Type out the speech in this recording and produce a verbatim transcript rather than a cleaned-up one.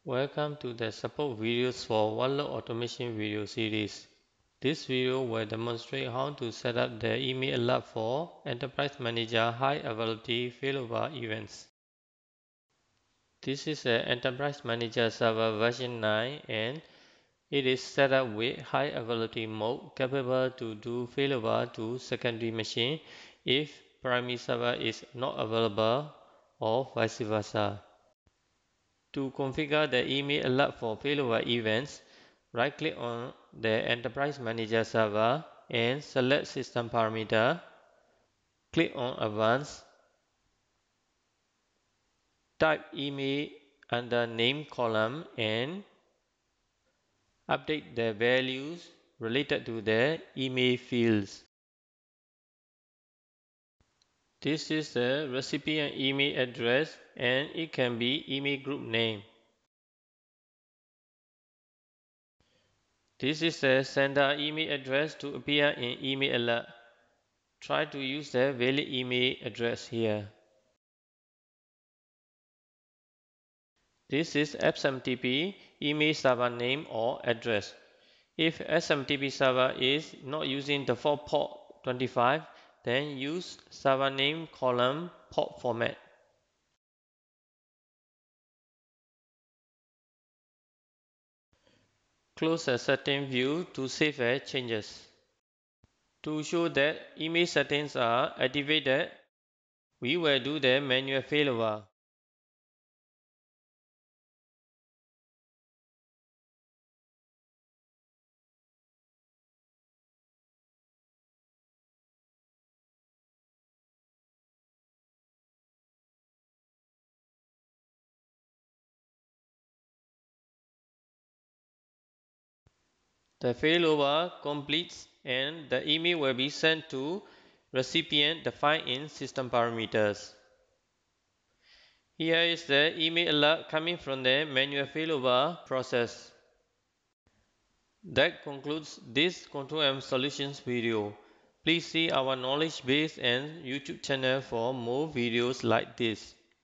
Welcome to the support videos for Workload Automation video series. This video will demonstrate how to set up the email alert for Enterprise Manager High Availability Failover Events. This is the Enterprise Manager Server version nine and it is set up with high availability mode capable to do failover to secondary machine if primary server is not available or vice versa. To configure the email alert for failover events, right-click on the Enterprise Manager server and select System Parameter. Click on Advanced. Type email under Name column and update the values related to the email fields. This is the recipient email address and it can be email group name. This is the sender email address to appear in email alert. Try to use the valid email address here. This is S M T P email server name or address. If S M T P server is not using default port twenty-five, then use server name column port format. Close the setting view to save as changes. To show that email settings are activated, we will do the manual failover. The failover completes and the email will be sent to recipient defined in System Parameters. Here is the email alert coming from the manual failover process. That concludes this Control M Solutions video. Please see our knowledge base and YouTube channel for more videos like this.